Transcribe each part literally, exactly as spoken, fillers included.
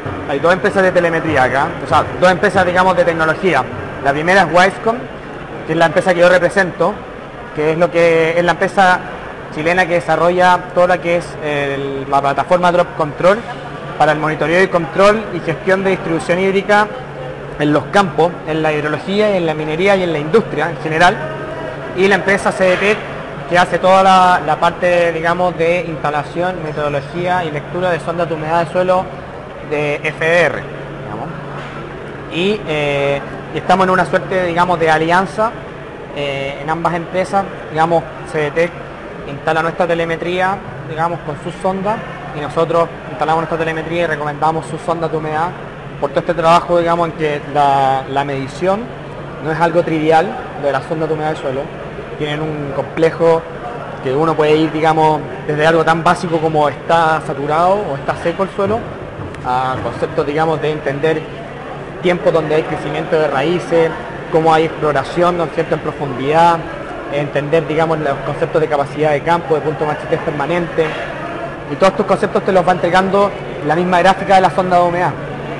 Hay dos empresas de telemetría acá, o sea, dos empresas, digamos, de tecnología. La primera es Wisecom, que es la empresa que yo represento, que es lo que es la empresa chilena que desarrolla toda la que es el, la plataforma Drop Control para el monitoreo y control y gestión de distribución hídrica en los campos, en la hidrología, en la minería y en la industria en general. Y la empresa C D T, que hace toda la, la parte, digamos, de instalación, metodología y lectura de sondas de humedad de suelo de F D R, digamos. Y, eh, y estamos en una suerte, digamos, de alianza eh, en ambas empresas. Digamos, C D T instala nuestra telemetría, digamos, con sus sondas, y nosotros instalamos nuestra telemetría y recomendamos sus sondas de humedad por todo este trabajo, digamos, en que la, la medición no es algo trivial de las sondas de humedad del suelo. Tienen un complejo que uno puede ir, digamos, desde algo tan básico como está saturado o está seco el suelo, a conceptos, digamos, de entender tiempos donde hay crecimiento de raíces, cómo hay exploración, ¿no es cierto?, en profundidad, entender, digamos, los conceptos de capacidad de campo, de punto de machetez permanente, y todos estos conceptos te los va entregando la misma gráfica de la sonda de humedad.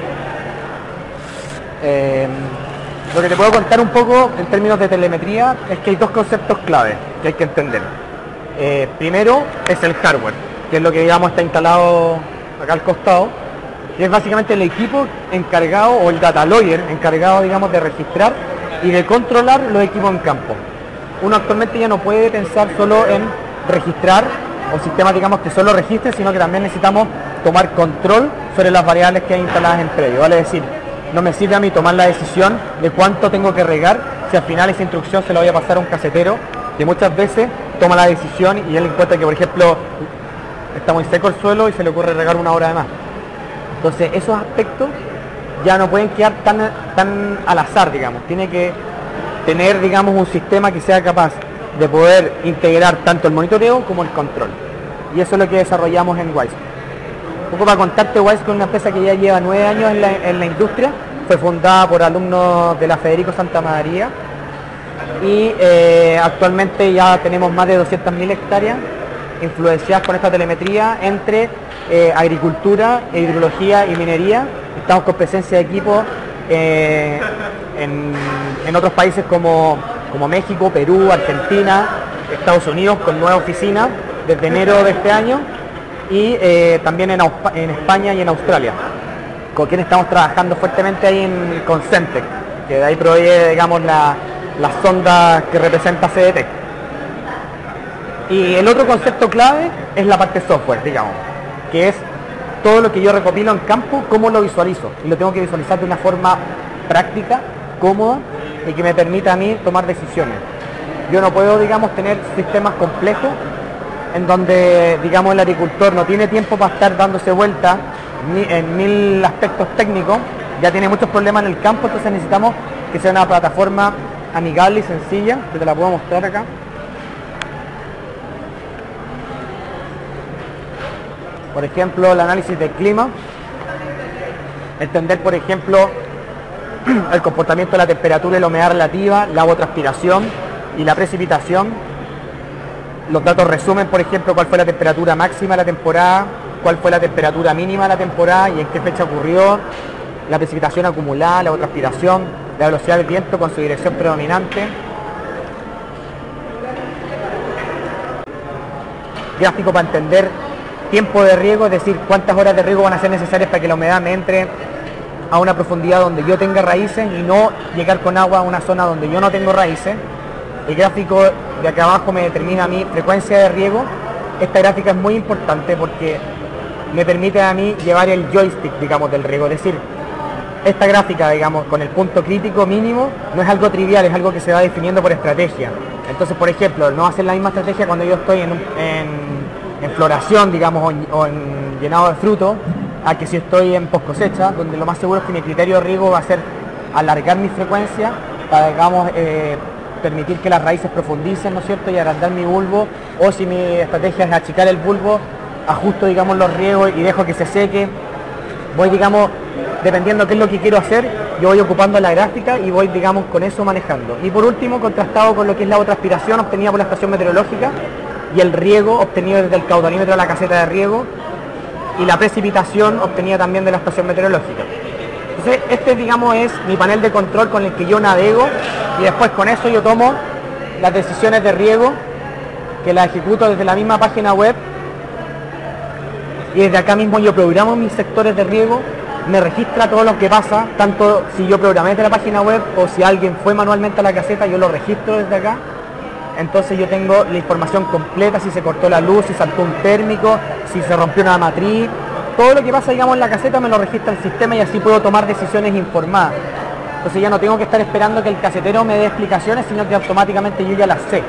Eh, lo que te puedo contar un poco en términos de telemetría es que hay dos conceptos clave que hay que entender. Eh, primero es el hardware, que es lo que, digamos, está instalado acá al costado, y es básicamente el equipo encargado, o el data logger encargado, digamos, de registrar y de controlar los equipos en campo. Uno actualmente ya no puede pensar solo en registrar o sistemas, digamos, que solo registren, sino que también necesitamos tomar control sobre las variables que hay instaladas en predio. Vale decir, no me sirve a mí tomar la decisión de cuánto tengo que regar si al final esa instrucción se la voy a pasar a un casetero que muchas veces toma la decisión y él encuentra que, por ejemplo, está muy seco el suelo y se le ocurre regar una hora de más. Entonces esos aspectos ya no pueden quedar tan, tan al azar, digamos. Tiene que tener, digamos, un sistema que sea capaz de poder integrar tanto el monitoreo como el control. Y eso es lo que desarrollamos en Wisecom. Un poco para contarte, Wisecom es una empresa que ya lleva nueve años en la, en la industria. Fue fundada por alumnos de la Federico Santa María y eh, actualmente ya tenemos más de doscientas mil hectáreas influenciadas con esta telemetría entre eh, agricultura, hidrología y minería. Estamos con presencia de equipos eh, en, en otros países como, como México, Perú, Argentina, Estados Unidos, con nueva oficina desde enero de este año, y eh, también en, en España y en Australia, con quien estamos trabajando fuertemente ahí en, con Centec, que de ahí provee, digamos, la, las sondas que representa C D T. Y el otro concepto clave es la parte software, digamos, que es todo lo que yo recopilo en campo, cómo lo visualizo, y lo tengo que visualizar de una forma práctica, cómoda, y que me permita a mí tomar decisiones. Yo no puedo, digamos, tener sistemas complejos en donde, digamos, el agricultor no tiene tiempo para estar dándose vuelta en mil aspectos técnicos, ya tiene muchos problemas en el campo, entonces necesitamos que sea una plataforma amigable y sencilla, que te la puedo mostrar acá. Por ejemplo, el análisis del clima, entender, por ejemplo, el comportamiento de la temperatura y la humedad relativa, la evapotranspiración y la precipitación. Los datos resumen, por ejemplo, cuál fue la temperatura máxima de la temporada, cuál fue la temperatura mínima de la temporada y en qué fecha ocurrió, la precipitación acumulada, la evapotranspiración, la velocidad del viento con su dirección predominante. Gráfico para entender tiempo de riego, es decir, cuántas horas de riego van a ser necesarias para que la humedad me entre a una profundidad donde yo tenga raíces y no llegar con agua a una zona donde yo no tengo raíces. El gráfico de acá abajo me determina mi frecuencia de riego. Esta gráfica es muy importante porque me permite a mí llevar el joystick, digamos, del riego. Es decir, esta gráfica, digamos, con el punto crítico mínimo, no es algo trivial, es algo que se va definiendo por estrategia. Entonces, por ejemplo, no hacer la misma estrategia cuando yo estoy en, un, en, en floración, digamos, o en, o en llenado de fruto, a que si estoy en post cosecha, donde lo más seguro es que mi criterio de riego va a ser alargar mi frecuencia para, digamos, eh, permitir que las raíces profundicen, ¿no es cierto?, y agrandar mi bulbo, o si mi estrategia es achicar el bulbo, ajusto, digamos, los riegos y dejo que se seque. Voy, digamos, dependiendo qué es lo que quiero hacer, yo voy ocupando la gráfica y voy, digamos, con eso manejando. Y por último, contrastado con lo que es la evapotranspiración obtenida por la estación meteorológica y el riego obtenido desde el caudalímetro a la caseta de riego, y la precipitación obtenida también de la estación meteorológica. Entonces este, digamos, es mi panel de control con el que yo navego, y después con eso yo tomo las decisiones de riego, que las ejecuto desde la misma página web, y desde acá mismo yo programo mis sectores de riego, me registra todo lo que pasa, tanto si yo programé desde la página web o si alguien fue manualmente a la caseta, yo lo registro desde acá. Entonces yo tengo la información completa, si se cortó la luz, si saltó un térmico, si se rompió una matriz, todo lo que pasa, digamos, en la caseta me lo registra el sistema, y así puedo tomar decisiones informadas. Entonces ya no tengo que estar esperando que el casetero me dé explicaciones, sino que automáticamente yo ya las sé.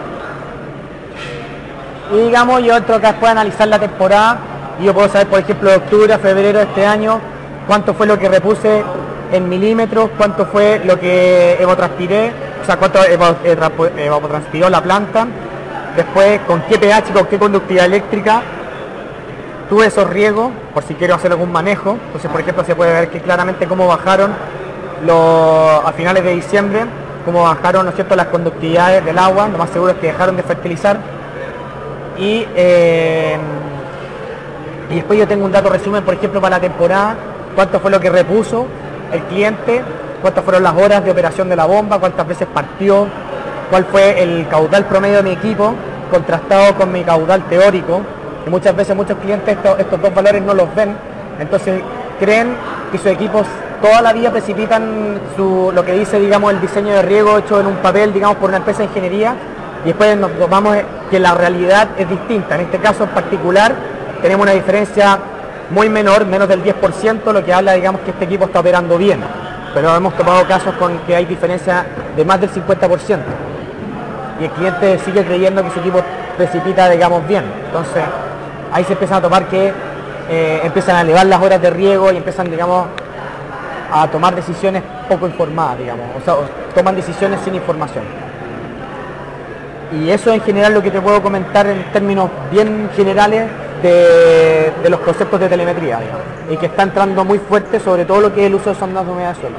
Y digamos, yo entro acá después a analizar la temporada, y yo puedo saber, por ejemplo, de octubre a febrero de este año, cuánto fue lo que repuse en milímetros, cuánto fue lo que evapotranspiré, o sea, cuánto evapotranspiró la planta, después con qué pH, con qué conductividad eléctrica tuve esos riegos, por si quiero hacer algún manejo. Entonces, por ejemplo, se puede ver que claramente cómo bajaron los, a finales de diciembre, cómo bajaron, ¿no es cierto?, las conductividades del agua. Lo más seguro es que dejaron de fertilizar. Y, eh, y después yo tengo un dato resumen, por ejemplo, para la temporada, cuánto fue lo que repuso el cliente, cuántas fueron las horas de operación de la bomba, cuántas veces partió, cuál fue el caudal promedio de mi equipo, contrastado con mi caudal teórico. Y muchas veces muchos clientes estos, estos dos valores no los ven, entonces creen que sus equipos toda la vida precipitan su, lo que dice, digamos, el diseño de riego hecho en un papel, digamos, por una empresa de ingeniería, y después nos tomamos que la realidad es distinta. En este caso en particular tenemos una diferencia muy menor, menos del diez por ciento, lo que habla, digamos, que este equipo está operando bien, pero hemos tomado casos con que hay diferencia de más del cincuenta por ciento, y el cliente sigue creyendo que su equipo precipita, digamos, bien. Entonces ahí se empiezan a tomar que eh, empiezan a elevar las horas de riego y empiezan, digamos, a tomar decisiones poco informadas, digamos, o sea, o toman decisiones sin información. Y eso en general lo que te puedo comentar en términos bien generales de, de los conceptos de telemetría, digamos, y que está entrando muy fuerte, sobre todo lo que es el uso de sondas de humedad de suelo.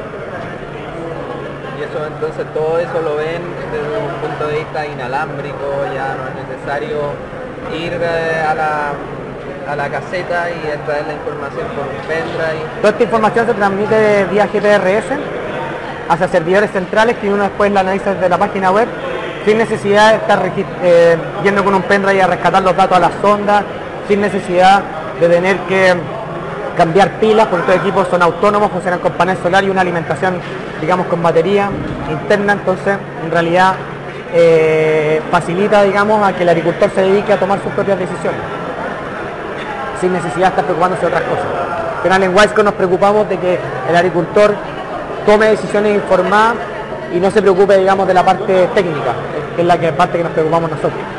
Y eso, entonces todo eso lo ven desde un punto de vista inalámbrico, ya no es necesario ir a la, a la caseta y extraer la información por un pendrive. Toda esta información se transmite vía G P R S hacia servidores centrales, que uno después la analiza desde la página web, sin necesidad de estar eh, yendo con un pendrive a rescatar los datos a las sondas, sin necesidad de tener que cambiar pilas, porque estos equipos son autónomos, funcionan con panel solar y una alimentación, digamos, con batería interna. Entonces, en realidad, eh, facilita, digamos, a que el agricultor se dedique a tomar sus propias decisiones, sin necesidad de estar preocupándose de otras cosas. Al final, en Wiseco nos preocupamos de que el agricultor tome decisiones informadas y no se preocupe, digamos, de la parte técnica, que es la que, parte que nos preocupamos nosotros.